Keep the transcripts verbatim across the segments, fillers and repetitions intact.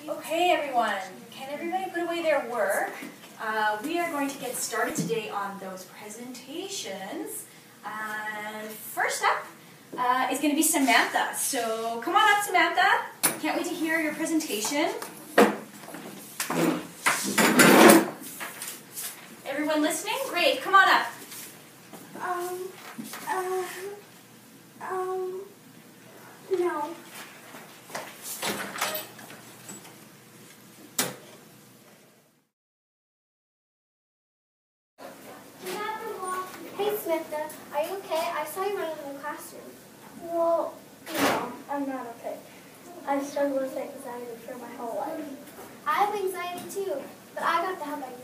Okay, everyone, can everybody put away their work? Uh, we are going to get started today on those presentations. And first up uh, is going to be Samantha. So come on up, Samantha. Can't wait to hear your presentation. Everyone listening? Great, come on up. Um, uh, um, no. Hey Samantha, are you okay? I saw you running in the classroom. Well, no, I'm not okay. I've struggled with anxiety for my whole life. I have anxiety too, but I got the help I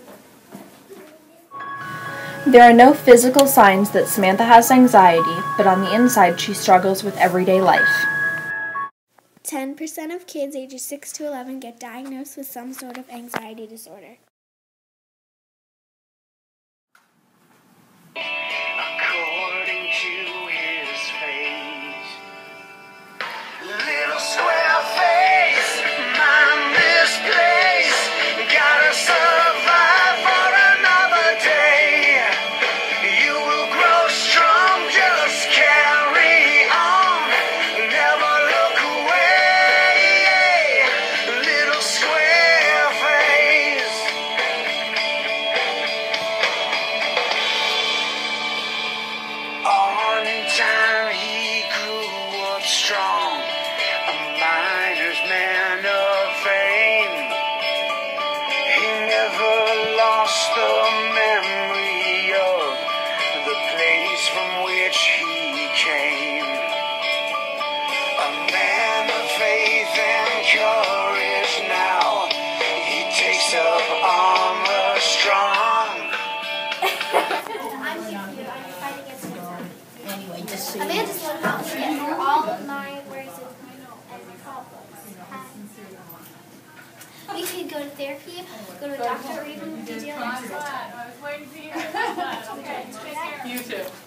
need. There are no physical signs that Samantha has anxiety, but on the inside she struggles with everyday life. ten percent of kids ages six to eleven get diagnosed with some sort of anxiety disorder. According to his face, little square face, mind misplaced, gotta survive for another day. You will grow strong, just carry on, never look away, little square face. On in time he grew up strong, a miner's man of fame. He never lost the memory of the place from which he came. A man of faith and courage now, he takes up armor strong. I'm here for you. I'm fighting against anxiety. Anyway, just so you Amanda's one help me get through all of my worries and problems. We could go to therapy, go to a doctor, or even do daily exercise. I was waiting for you. Okay, take care. You too.